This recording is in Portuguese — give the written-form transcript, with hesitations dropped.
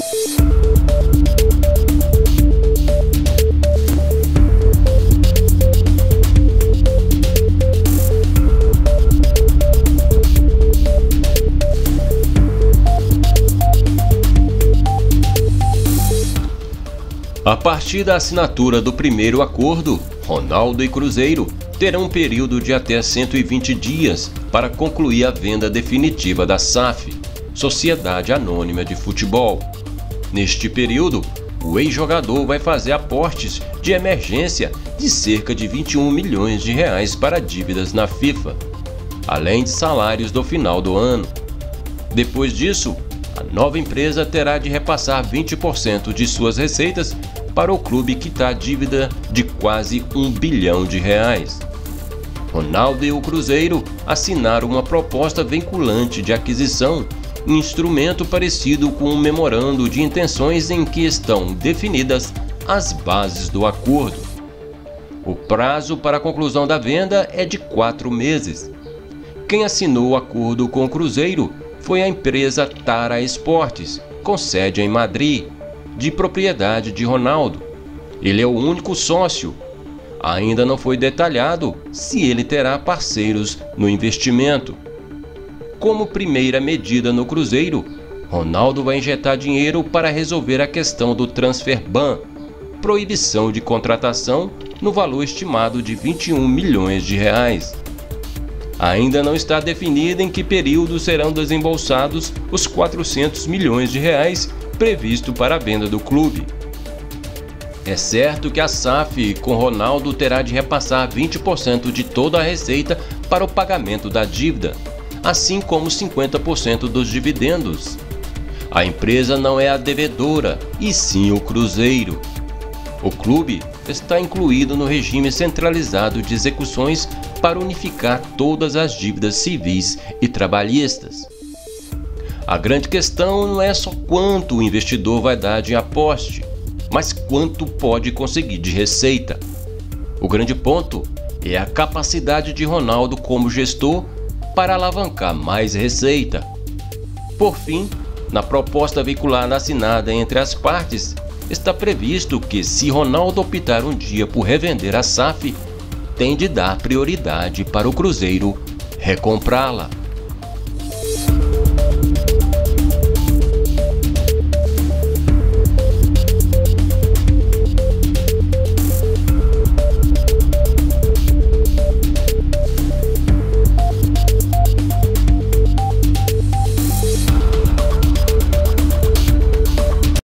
A partir da assinatura do primeiro acordo, Ronaldo e Cruzeiro terão um período de até 120 dias para concluir a venda definitiva da SAF, Sociedade Anônima de Futebol. Neste período, o ex-jogador vai fazer aportes de emergência de cerca de 21 milhões de reais para dívidas na FIFA, além de salários do final do ano. Depois disso, a nova empresa terá de repassar 20% de suas receitas para o clube quitar a dívida de quase 1 bilhão de reais. Ronaldo e o Cruzeiro assinaram uma proposta vinculante de aquisição, um instrumento parecido com um memorando de intenções em que estão definidas as bases do acordo. O prazo para a conclusão da venda é de 4 meses. Quem assinou o acordo com o Cruzeiro foi a empresa Tara Esportes, com sede em Madrid, de propriedade de Ronaldo. Ele é o único sócio. Ainda não foi detalhado se ele terá parceiros no investimento. Como primeira medida no Cruzeiro, Ronaldo vai injetar dinheiro para resolver a questão do transfer ban, proibição de contratação no valor estimado de 21 milhões de reais. Ainda não está definido em que período serão desembolsados os 400 milhões de reais previsto para a venda do clube. É certo que a SAF com Ronaldo terá de repassar 20% de toda a receita para o pagamento da dívida, assim como 50% dos dividendos. A empresa não é a devedora, e sim o Cruzeiro. O clube está incluído no regime centralizado de execuções para unificar todas as dívidas civis e trabalhistas. A grande questão não é só quanto o investidor vai dar de aporte, mas quanto pode conseguir de receita. O grande ponto é a capacidade de Ronaldo como gestor para alavancar mais receita. Por fim, na proposta veiculada assinada entre as partes, está previsto que, se Ronaldo optar um dia por revender a SAF, tem de dar prioridade para o Cruzeiro recomprá-la.